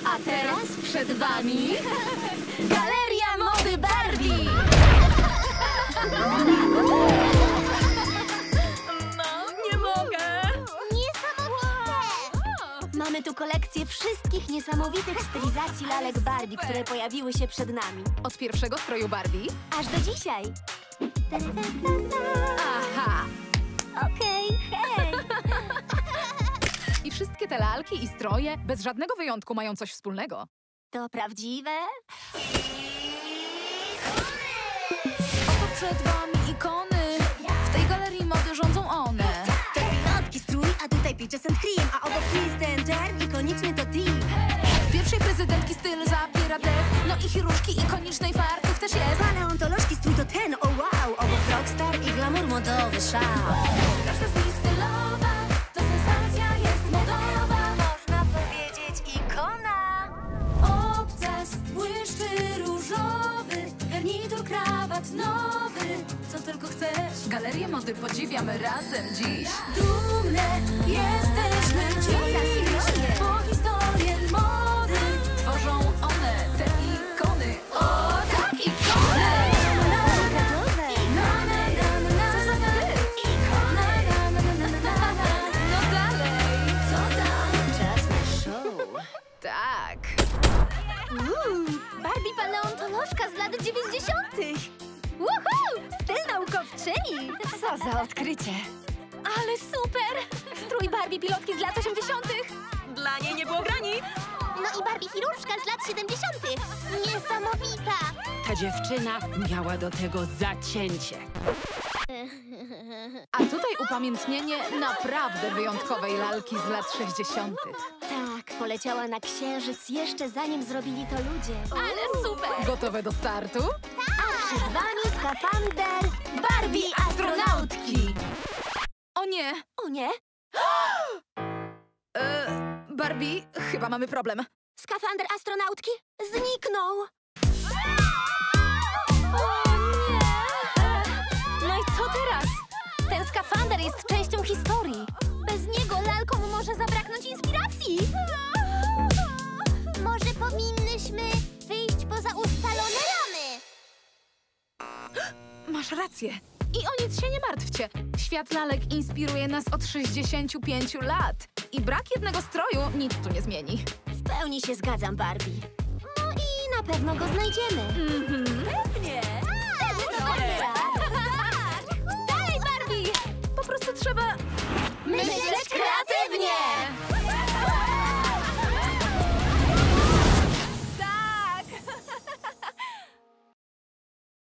A teraz przed wami Galeria Mody Barbie! No, nie mogę! Niesamowite! Mamy tu kolekcję wszystkich niesamowitych stylizacji lalek Barbie, które pojawiły się przed nami. Od pierwszego stroju Barbie Aż do dzisiaj. Aha! Okej, hej! I wszystkie te lalki i stroje bez żadnego wyjątku mają coś wspólnego. To prawdziwe? Oto przed wami ikony. W tej galerii mody rządzą one. To pilotki strój, a tutaj peaches and cream, a obok twist and turn, ikoniczny to team. Pierwszej prezydentki styl zabiera dech. No i chirurżki ikonicznej fartuch też jest. Paleontolożki strój to ten, oh wow! Obok rockstar i glamour modowy szał. Każda z nich stylowa, to sensacja jest modowa. Można powiedzieć ikona. Obcas błyszczy różowy, garnitur, krawat nowy. Co tylko chcesz, galerię mody podziwiamy razem dziś. Dumne jesteśmy dziś, bo historię mody tworzą one, te ikony. O tak, ikony! No dalej, co tam? Czas na show. Tak. Barbie paleontolożka z lat 90. Woohoo! Styl naukowczyni! Co za odkrycie! Ale super! Strój Barbie pilotki z lat 80. Dla niej nie było granic! No i Barbie chirurżka z lat 70. Niesamowita! Ta dziewczyna miała do tego zacięcie. A tutaj upamiętnienie naprawdę wyjątkowej lalki z lat 60. Tak, poleciała na księżyc jeszcze zanim zrobili to ludzie. Ale super! Gotowe do startu? A przed wami skafander Barbie astronautki! O nie! O nie, Barbie, chyba mamy problem. skafander astronautki zniknął! O nie! No i co teraz? Ten skafander jest częścią historii. Bez niego lalkom może zabraknąć inspiracji. Może powinnyśmy wyjść poza ustalone ramy. Masz rację. I o nic się nie martwcie. Świat lalek inspiruje nas od 65 lat. I brak jednego stroju nic tu nie zmieni. W pełni się zgadzam, Barbie. No i na pewno go znajdziemy. Pewnie. Dalej, Barbie! Po prostu trzeba Myśleć